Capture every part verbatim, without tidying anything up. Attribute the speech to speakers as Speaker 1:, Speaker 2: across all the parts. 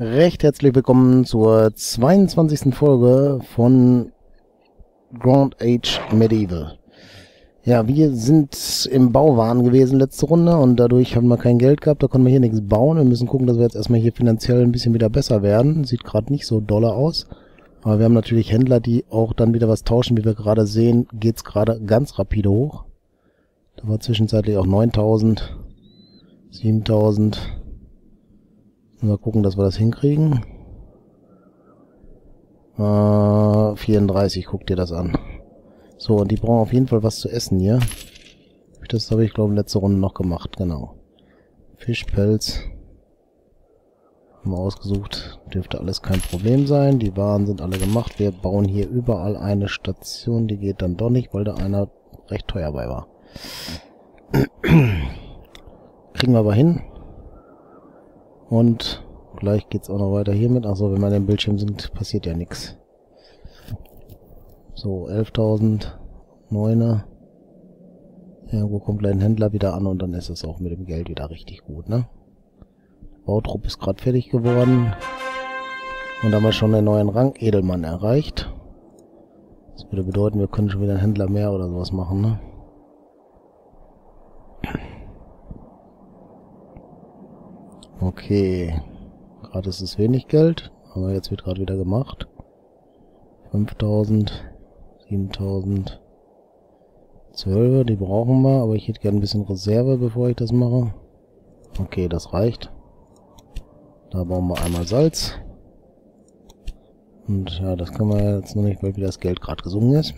Speaker 1: Recht herzlich willkommen zur zweiundzwanzigsten Folge von Grand Age Medieval. Ja, wir sind im Bauwahn gewesen letzte Runde und dadurch haben wir kein Geld gehabt, da konnten wir hier nichts bauen. Wir müssen gucken, dass wir jetzt erstmal hier finanziell ein bisschen wieder besser werden. Sieht gerade nicht so dolle aus. Aber wir haben natürlich Händler, die auch dann wieder was tauschen. Wie wir gerade sehen, geht's gerade ganz rapide hoch. Da war zwischenzeitlich auch neuntausend, siebentausend. Mal gucken, dass wir das hinkriegen. Äh, vierunddreißig, guck dir das an. So, und die brauchen auf jeden Fall was zu essen hier. Das habe ich, glaube ich, letzte Runde noch gemacht, genau. Fischpelz. Haben wir ausgesucht. Dürfte alles kein Problem sein. Die Waren sind alle gemacht. Wir bauen hier überall eine Station. Die geht dann doch nicht, weil da einer recht teuer bei war. Kriegen wir aber hin. Und gleich geht's auch noch weiter hiermit. Achso, wenn wir an dem Bildschirm sind, passiert ja nichts. So, elftausend, neuner. Irgendwo kommt gleich ein Händler wieder an und dann ist es auch mit dem Geld wieder richtig gut, ne? Bautrupp ist gerade fertig geworden. Und haben wir schon den neuen Rang Edelmann erreicht. Das würde bedeuten, wir können schon wieder einen Händler mehr oder sowas machen, ne? Okay. Gerade ist es wenig Geld, aber jetzt wird gerade wieder gemacht. fünftausend, siebentausend, zwölf, die brauchen wir, aber ich hätte gerne ein bisschen Reserve, bevor ich das mache. Okay, das reicht. Da bauen wir einmal Salz. Und ja, das können wir jetzt noch nicht, weil wieder das Geld gerade gesungen ist.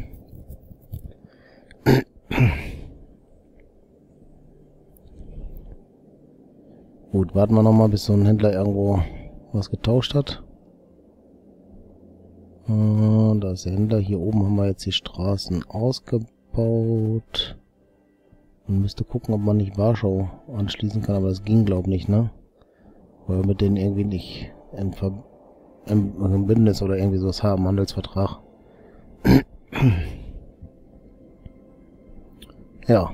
Speaker 1: Gut, warten wir nochmal, bis so ein Händler irgendwo was getauscht hat. Äh, da ist der Händler. Hier oben haben wir jetzt die Straßen ausgebaut. Man müsste gucken, ob man nicht Warschau anschließen kann, aber das ging, glaube ich, nicht, ne? Weil wir mit denen irgendwie nicht im, Ver im, im Bündnis oder irgendwie sowas haben, Handelsvertrag. Ja.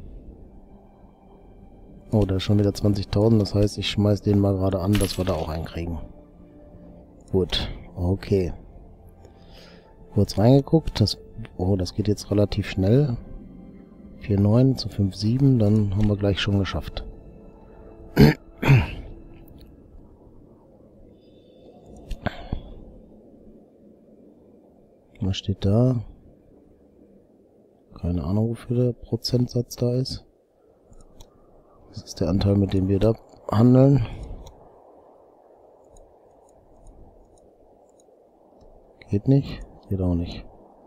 Speaker 1: Oh, da ist schon wieder zwanzigtausend, das heißt, ich schmeiß den mal gerade an, dass wir da auch einen kriegen. Gut, okay. Kurz reingeguckt, das, oh, das geht jetzt relativ schnell. vier Komma neun zu fünf Komma sieben, dann haben wir gleich schon geschafft. Was steht da? Keine Ahnung, wofür der Prozentsatz da ist. Das ist der Anteil, mit dem wir da handeln. Geht nicht. Geht auch nicht.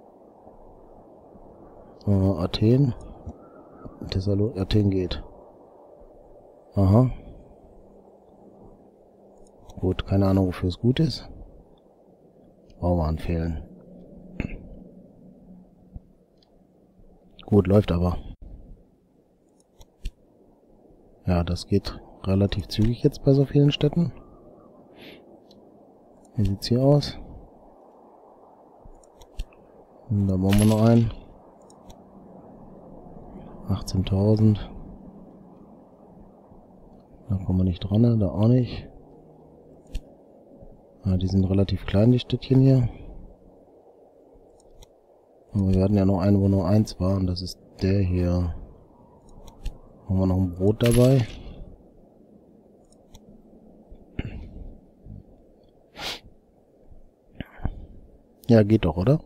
Speaker 1: Äh, Athen. Thessalo Athen geht. Aha. Gut, keine Ahnung, wofür es gut ist. Bauwaren fehlen. Gut, läuft aber. Ja, das geht relativ zügig jetzt bei so vielen Städten. Wie sieht's hier aus? Und da bauen wir noch einen. achtzehntausend. Da kommen wir nicht dran, ne? Da auch nicht. Ja, die sind relativ klein, die Städtchen hier. Aber wir hatten ja noch einen, wo nur eins war, und das ist der hier. Haben wir noch ein Brot dabei. Ja, geht doch, oder?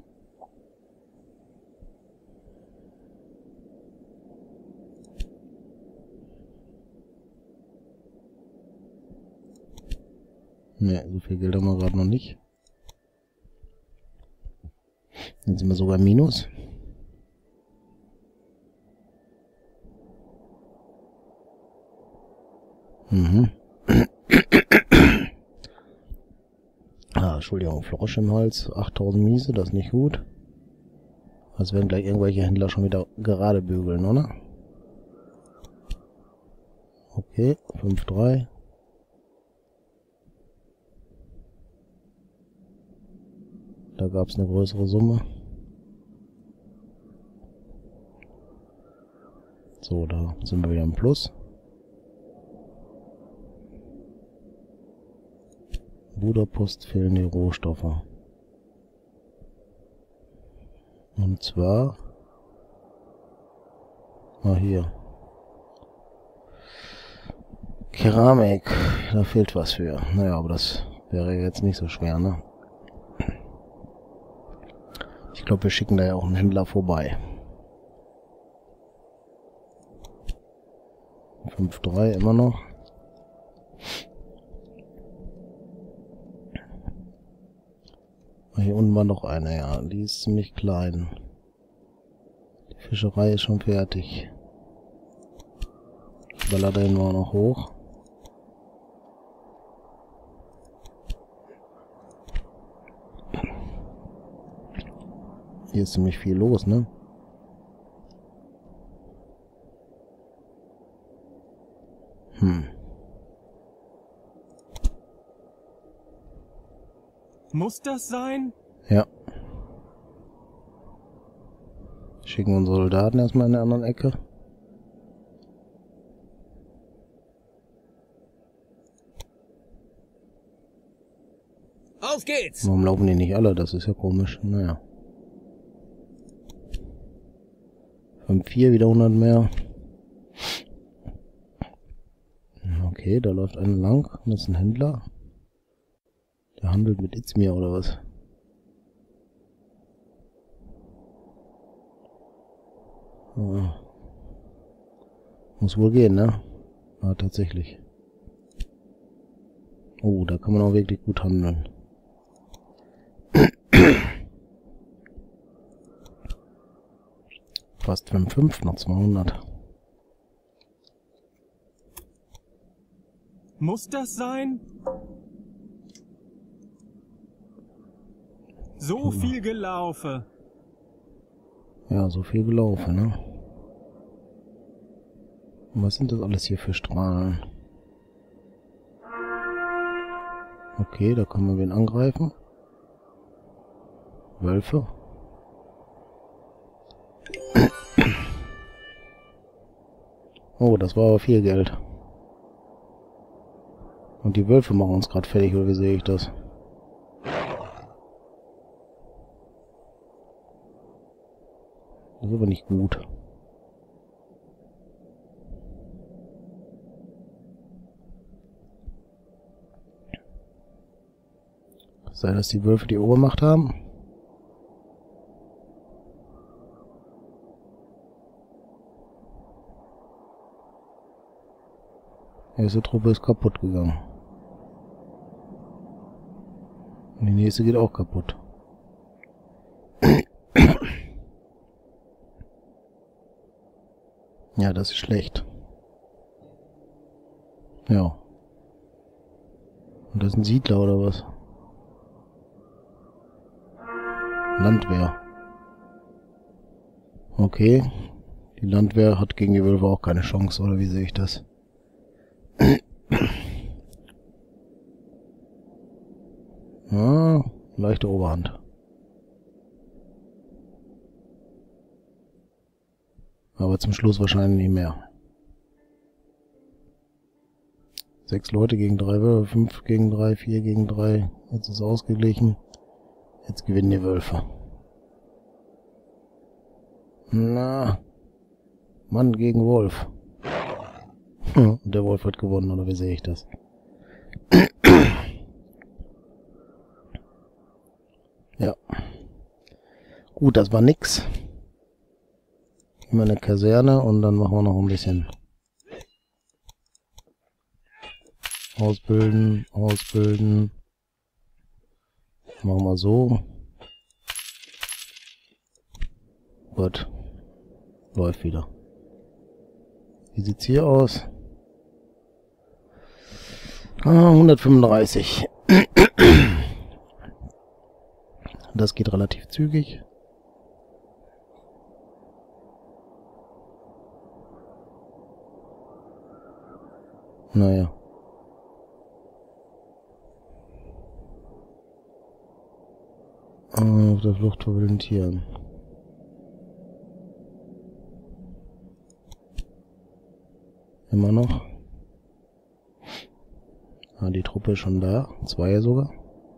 Speaker 1: Ne, so viel Geld haben wir gerade noch nicht. Jetzt sind wir sogar im Minus. Mhm. Ah, Entschuldigung, Frosch im Hals, achttausend Miese, das ist nicht gut. Das werden gleich irgendwelche Händler schon wieder gerade bügeln, oder? Okay, fünf Komma drei. Da gab es eine größere Summe. So, da sind wir wieder im Plus. Budapost fehlen die Rohstoffe. Und zwar... Ah, hier. Keramik. Da fehlt was für. Naja, aber das wäre jetzt nicht so schwer, ne? Ich glaube, wir schicken da ja auch einen Händler vorbei. fünf drei immer noch. Hier unten war noch eine, ja. Die ist ziemlich klein. Die Fischerei ist schon fertig. Ich baller den mal noch hoch. Hier ist ziemlich viel los, ne? Hm.
Speaker 2: Muss das sein?
Speaker 1: Ja. Schicken unsere Soldaten erstmal in der anderen Ecke.
Speaker 2: Auf geht's!
Speaker 1: Warum laufen die nicht alle? Das ist ja komisch. Naja. fünf vier, wieder hundert mehr. Okay, da läuft einer lang. Das ist ein Händler. Der handelt mit Izmir oder was? Oh. Muss wohl gehen, ne? Ja, tatsächlich. Oh, da kann man auch wirklich gut handeln. Fast fünf fünf, noch zweihundert.
Speaker 2: Muss das sein? So viel gelaufen.
Speaker 1: Ja, so viel gelaufen, ne? Und was sind das alles hier für Strahlen? Okay, da können wir wen angreifen. Wölfe. Oh, das war aber viel Geld. Und die Wölfe machen uns gerade fertig, oder wie sehe ich das? Das ist aber nicht gut. Sei das die Wölfe die Obermacht haben? Die erste Truppe ist kaputt gegangen. Und die nächste geht auch kaputt. Ja, das ist schlecht. Ja. Und das ist ein Siedler oder was? Landwehr. Okay. Die Landwehr hat gegen die Wölfe auch keine Chance, oder wie sehe ich das? Ah, leichte Oberhand. Aber zum Schluss wahrscheinlich nicht mehr. Sechs Leute gegen drei Wölfe, fünf gegen drei, vier gegen drei. Jetzt ist ausgeglichen. Jetzt gewinnen die Wölfe. Na, Mann gegen Wolf. Hm, der Wolf hat gewonnen, oder wie sehe ich das? Ja. Gut, das war nix. Immer eine Kaserne und dann machen wir noch ein bisschen ausbilden, ausbilden. Machen wir so. Gut. Läuft wieder. Wie sieht's hier aus? Ah, hundertfünfunddreißig. Das geht relativ zügig. Naja. Auf der Flucht vor wilden Tieren. Immer noch. Ja, die Truppe ist schon da. Zwei sogar.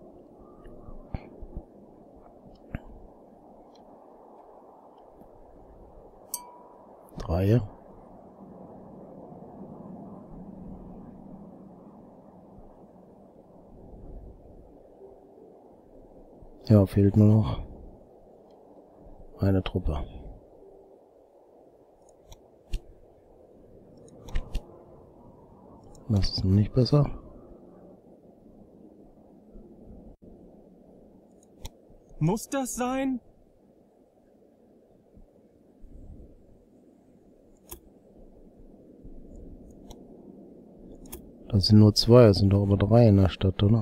Speaker 1: Drei. Ja, fehlt nur noch eine Truppe. Das ist noch nicht besser.
Speaker 2: Muss das sein?
Speaker 1: Das sind nur zwei, es sind doch aber drei in der Stadt, oder?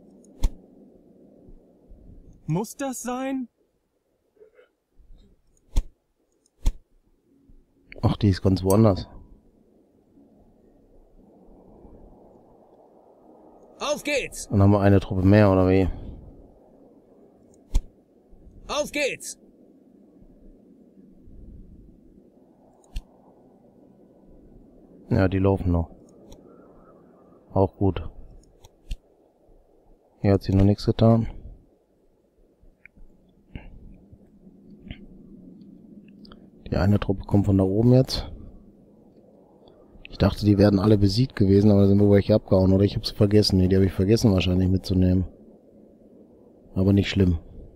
Speaker 2: Muss das sein?
Speaker 1: Ach, die ist ganz woanders.
Speaker 3: Auf geht's!
Speaker 1: Dann haben wir eine Truppe mehr, oder wie?
Speaker 3: Auf geht's!
Speaker 1: Ja, die laufen noch. Auch gut. Hier hat sie noch nichts getan. Die eine Truppe kommt von da oben jetzt. Ich dachte, die wären alle besiegt gewesen, aber da sind wir welche abgehauen, oder ich hab's vergessen. Nee, die habe ich vergessen wahrscheinlich mitzunehmen. Aber nicht schlimm.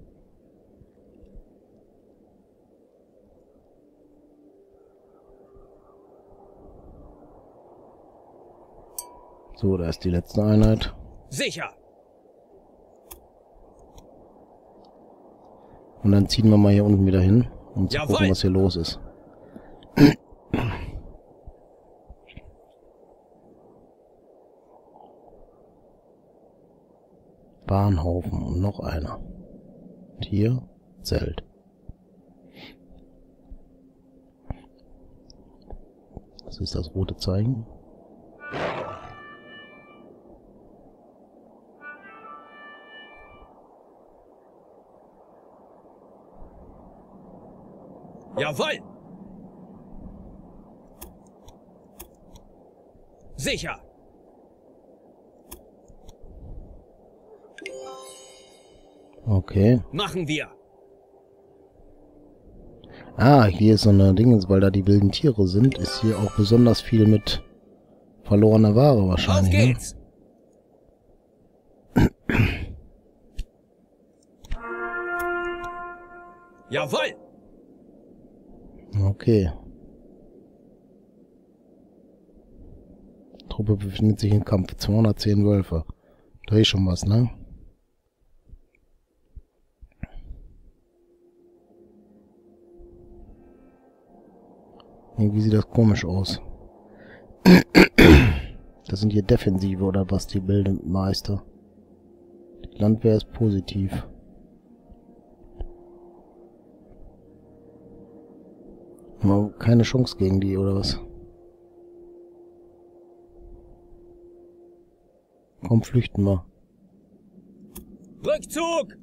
Speaker 1: So, da ist die letzte Einheit.
Speaker 3: Sicher!
Speaker 1: Und dann ziehen wir mal hier unten wieder hin, um zu
Speaker 3: Jawohl.
Speaker 1: gucken, was hier los ist. Bahnhaufen und noch einer. Und hier Zelt. Das ist das rote Zeichen.
Speaker 3: Jawohl! Sicher!
Speaker 1: Okay.
Speaker 3: Machen wir!
Speaker 1: Ah, hier ist so eine Dingens, weil da die wilden Tiere sind, ist hier auch besonders viel mit verlorener Ware
Speaker 3: Auf
Speaker 1: wahrscheinlich. Ne?
Speaker 3: geht's! Jawohl!
Speaker 1: Okay. Die Truppe befindet sich im Kampf. zweihundertzehn Wölfe. Da ist schon was, ne? Irgendwie sieht das komisch aus. Das sind hier Defensive oder was, die Bildemeister. Die Landwehr ist positiv. Haben wir keine Chance gegen die, oder was? Komm, flüchten wir.
Speaker 3: Rückzug!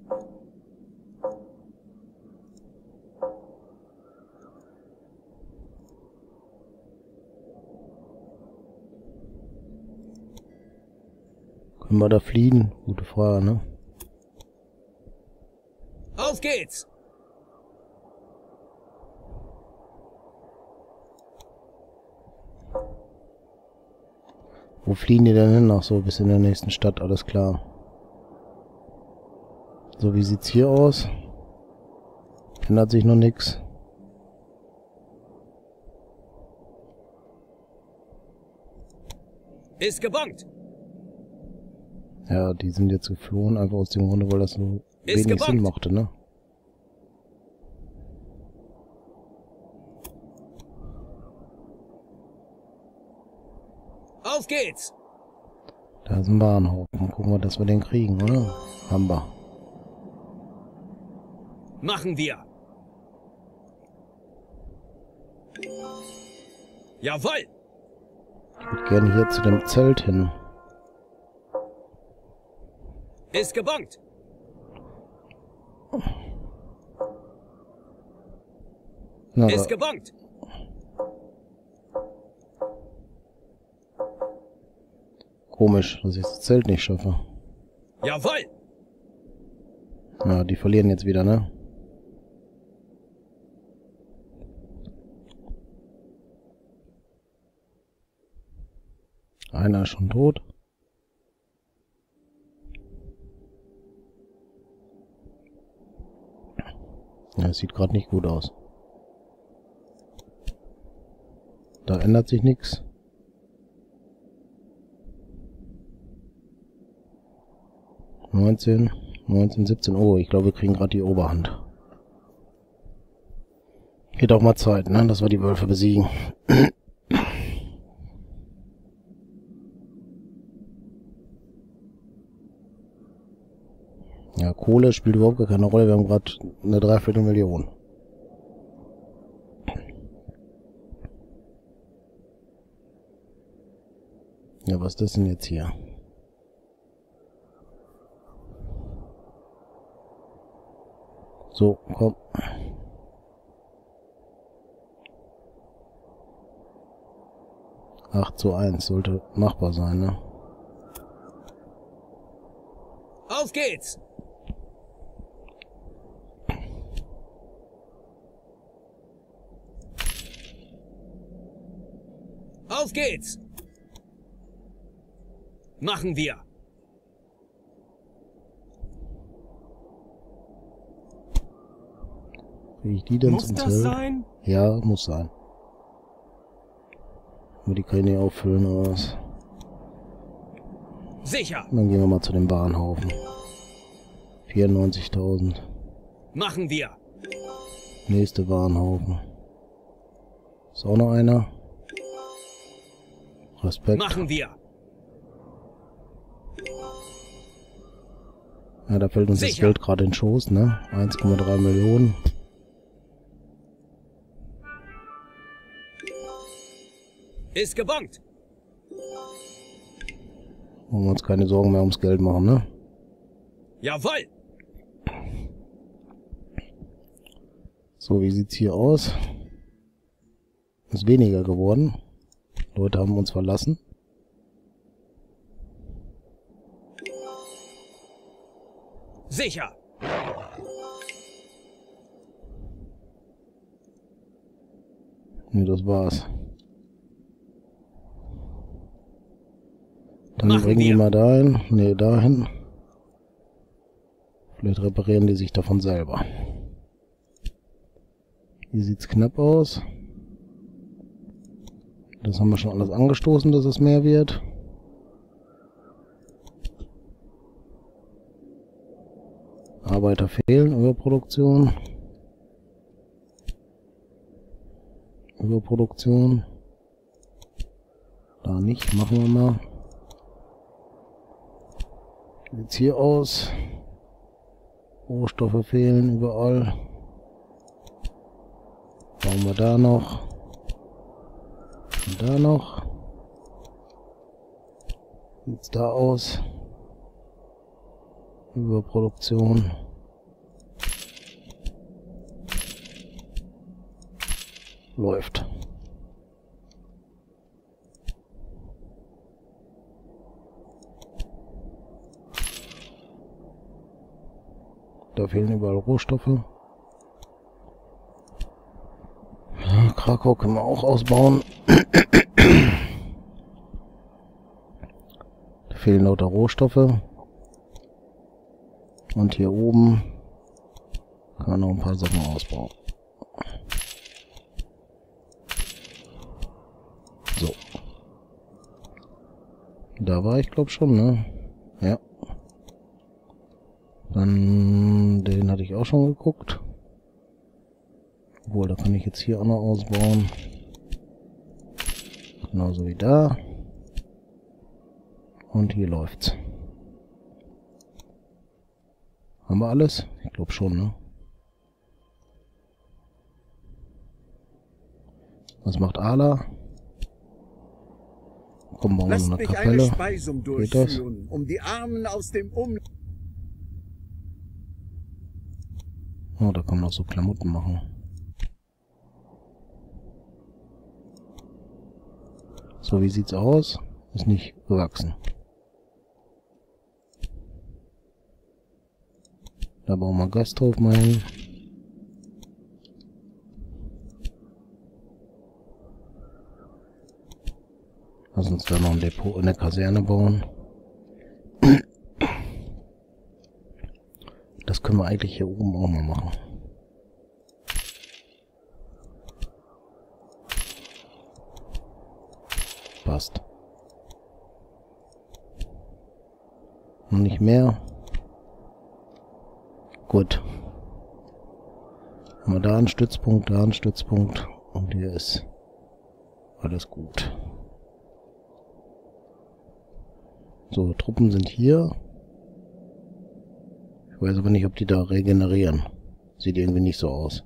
Speaker 1: Können wir da fliehen? Gute Frage, ne?
Speaker 3: Auf geht's!
Speaker 1: Wo fliehen die denn hin? Ach so, bis in der nächsten Stadt, alles klar. So, wie sieht's hier aus? Ändert sich noch nichts.
Speaker 3: Ist gebongt!
Speaker 1: Ja, die sind jetzt geflohen, einfach aus dem Grunde, weil das so
Speaker 3: Ist
Speaker 1: wenig Sinn
Speaker 3: gebongt.
Speaker 1: machte, ne?
Speaker 3: Auf geht's!
Speaker 1: Da ist ein Bahnhof. Mal gucken wir, dass wir den kriegen, oder? Haben wir.
Speaker 3: Machen wir! Jawohl!
Speaker 1: Ich würde gerne hier zu dem Zelt hin.
Speaker 3: Ist gebongt!
Speaker 1: Na,
Speaker 3: Ist
Speaker 1: da, Komisch, dass ich das Zelt nicht schaffe.
Speaker 3: Jawohl!
Speaker 1: Ja, die verlieren jetzt wieder, ne? Einer ist schon tot. Ja, es sieht gerade nicht gut aus. Da ändert sich nichts. neunzehn, neunzehn, siebzehn. Oh, ich glaube, wir kriegen gerade die Oberhand. Geht auch mal Zeit, ne? Dass wir die Wölfe besiegen. Ja, Kohle spielt überhaupt gar keine Rolle. Wir haben gerade eine Dreiviertelmillion. Ja, was ist das denn jetzt hier? So, komm. acht zu eins sollte machbar sein, ne?
Speaker 3: Auf geht's! Auf geht's! Machen wir!
Speaker 1: Kriege ich die denn
Speaker 2: Muss
Speaker 1: zum
Speaker 2: das
Speaker 1: Zelt?
Speaker 2: sein?
Speaker 1: Ja, muss sein. Aber die kann ich nicht auffüllen oder was?
Speaker 3: Sicher!
Speaker 1: Dann gehen wir mal zu dem Bahnhaufen. vierundneunzigtausend.
Speaker 3: Machen wir!
Speaker 1: Nächste Bahnhaufen. Ist auch noch einer. Respekt.
Speaker 3: Machen wir!
Speaker 1: Ja, da fällt uns das
Speaker 3: Sicher.
Speaker 1: Geld gerade in den Schoß, ne? eins Komma drei Millionen.
Speaker 3: Ist gebongt!
Speaker 1: Wollen wir uns keine Sorgen mehr ums Geld machen, ne?
Speaker 3: Jawohl!
Speaker 1: So, wie sieht's hier aus? Ist weniger geworden. Leute haben uns verlassen.
Speaker 3: Sicher!
Speaker 1: Ne, das war's. Dann
Speaker 3: Machen
Speaker 1: bringen die
Speaker 3: wir.
Speaker 1: mal dahin. Ne, dahin. Vielleicht reparieren die sich davon selber. Hier sieht's knapp aus. Das haben wir schon alles angestoßen, dass es mehr wird. Arbeiter fehlen, Überproduktion. Überproduktion. Da nicht, machen wir mal. Wie sieht's hier aus? Rohstoffe fehlen überall. Bauen wir da noch. Und da noch. Wie sieht's da aus? Überproduktion. Läuft. Da fehlen überall Rohstoffe. Ja, Krakau können wir auch ausbauen. Da fehlen lauter Rohstoffe. Und hier oben kann man noch ein paar Sachen ausbauen. So. Da war ich glaube schon, ne? Ja. Dann den hatte ich auch schon geguckt. Obwohl, da kann ich jetzt hier auch noch ausbauen. Genauso wie da. Und hier läuft's. Haben wir alles? Ich glaube schon, ne? Was macht Ala? Komm, bauen wir
Speaker 4: Lasst
Speaker 1: noch eine
Speaker 4: mich
Speaker 1: Kapelle.
Speaker 4: eine Speisung
Speaker 1: Geht das?
Speaker 4: durchführen, um die Armen aus dem Um...
Speaker 1: Oh, da kann man noch so Klamotten machen. So, wie sieht's aus? Ist nicht gewachsen. Da bauen wir Gasthof mal hin. Lass uns da noch ein Depot in der Kaserne bauen. Das können wir eigentlich hier oben auch mal machen. Passt. Und nicht mehr. Gut. Haben wir da einen Stützpunkt, da einen Stützpunkt. Und hier ist alles gut. So, Truppen sind hier. Ich weiß aber nicht, ob die da regenerieren. Sieht irgendwie nicht so aus.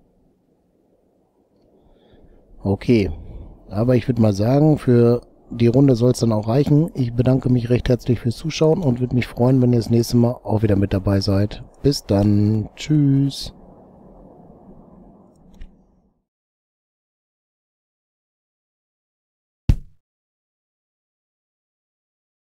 Speaker 1: Okay. Aber ich würde mal sagen, für die Runde soll es dann auch reichen. Ich bedanke mich recht herzlich fürs Zuschauen und würde mich freuen, wenn ihr das nächste Mal auch wieder mit dabei seid. Bis dann. Tschüss.